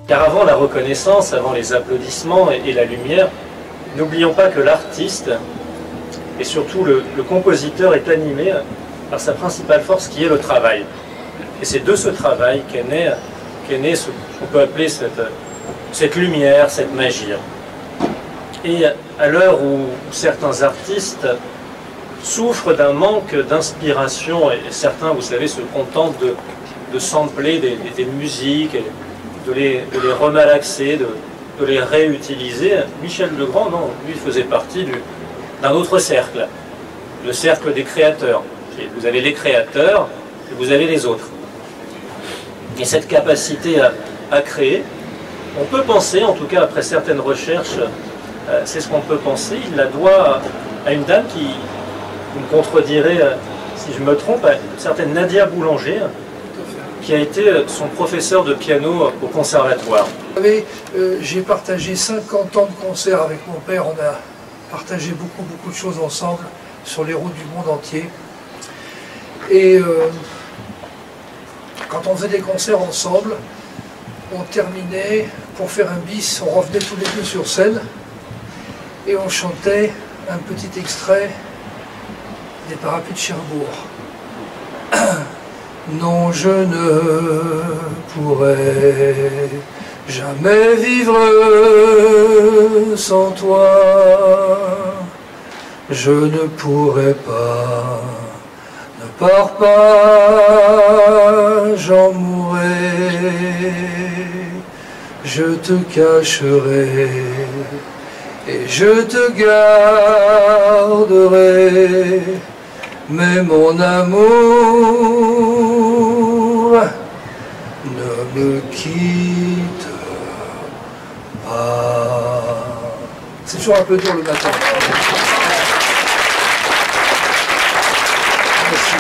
Car avant la reconnaissance, avant les applaudissements et la lumière, n'oublions pas que l'artiste, et surtout le compositeur, est animé par sa principale force qui est le travail. Et c'est de ce travail qu'est né ce qu'on peut appeler cette lumière, cette magie. Et à l'heure où certains artistes souffrent d'un manque d'inspiration, et certains, vous savez, se contentent de sampler des musiques, de les remalaxer, de les réutiliser, Michel Legrand, non, lui faisait partie d'un autre cercle, le cercle des créateurs. Vous avez les créateurs et vous avez les autres. Et cette capacité à créer, on peut penser, en tout cas après certaines recherches, c'est ce qu'on peut penser, il la doit à une dame qui, vous me contredirez si je me trompe, à une certaine Nadia Boulanger, qui a été son professeur de piano au conservatoire. Vous savez, j'ai partagé 50 ans de concert avec mon père, on a partagé beaucoup de choses ensemble sur les routes du monde entier. Et quand on faisait des concerts ensemble, on terminait, pour faire un bis, on revenait tous les deux sur scène et on chantait un petit extrait des Parapluies de Cherbourg. Non, je ne pourrais jamais vivre sans toi. Je ne pourrais pas, ne pars pas, j'en mourrai. Je te cacherai et je te garderai. Mais mon amour, ne me quitte pas. C'est toujours un peu dur le matin. Merci.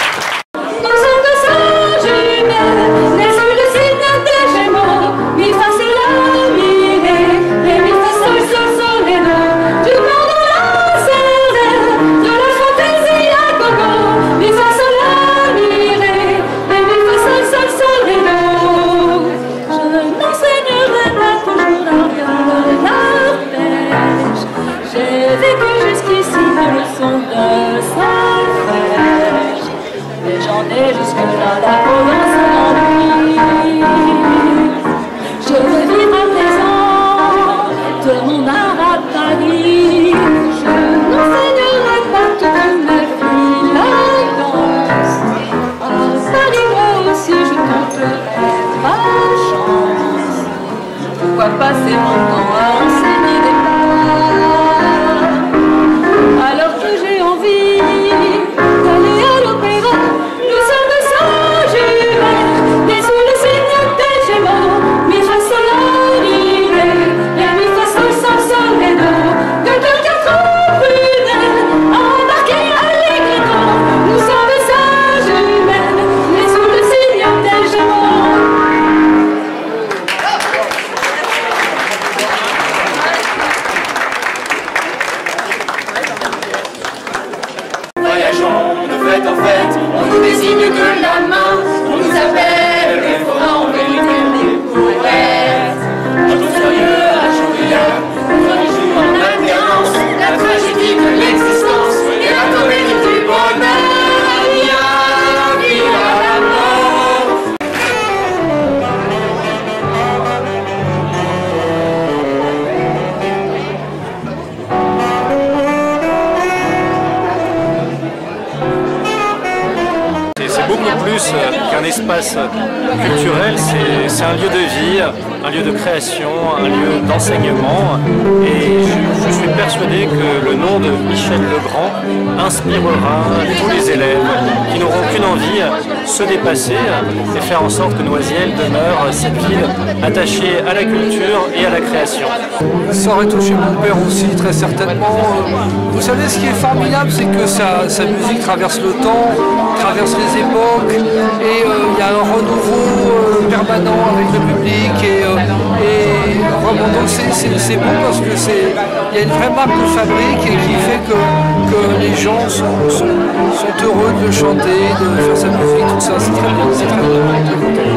Jusque-là, la province m'ennuie. Je veux vivre à présent de mon art à Paris. Je n'enseignerai pas toute ma vie la danse. À Paris, moi aussi, je tenterai ma chance. Pourquoi passer mon temps à enseigner des pas alors que j'ai envie d'aller à l'opéra? Qu'un espace culturel, c'est un lieu de vie, un lieu de création, un lieu d'enseignement. Et je suis persuadé que le nom de Michel Legrand inspirera tous les élèves qui n'auront qu'une envie, se dépasser et faire en sorte que Noisiel demeure cette ville attachée à la culture et à la création. Ça aurait touché mon père aussi, très certainement. Vous savez, ce qui est formidable, c'est que sa musique traverse le temps, traverse les époques, et il y a un renouveau permanent avec le public, et vraiment, donc c'est bon parce que il y a une vraie marque de fabrique et qui fait que les gens sont heureux de le chanter, de faire sa musique, tout ça, c'est très bien, c'est très bien.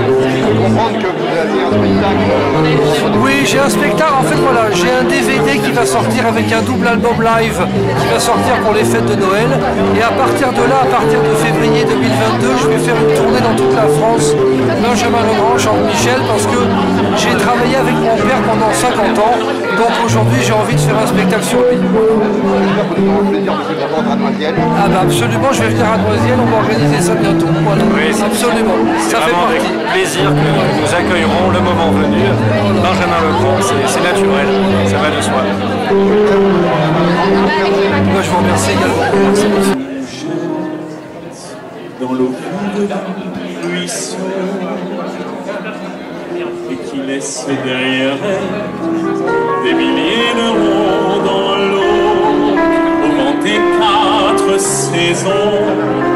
comprendre que vous aviez un spectacle. Oui, j'ai un spectacle, en fait voilà, j'ai un DVD qui va sortir avec un double album live qui va sortir pour les fêtes de Noël. Et à partir de là, à partir de février 2022, je vais faire une tournée dans toute la France, Benjamin Legrand, Jean-Michel, parce que j'ai travaillé avec mon père pendant 50 ans. Donc aujourd'hui, j'ai envie de faire un spectacle sur lui. J'espère que vous aurez plaisir de vous entendre à Noisiel. Ah bah absolument, je vais venir à Noisiel, on va organiser ça bientôt. Voilà. Oui, absolument. C'est Ça fait vraiment avec partie. plaisir que nous accueillerons le moment venu. Benjamin Legrand, c'est naturel, ça va de soi. Moi, je vous remercie également. Merci beaucoup. Dans l'eau du ruisseau et qui laisse derrière elle des milliers de ronds dans l'eau au vent des 4 saisons.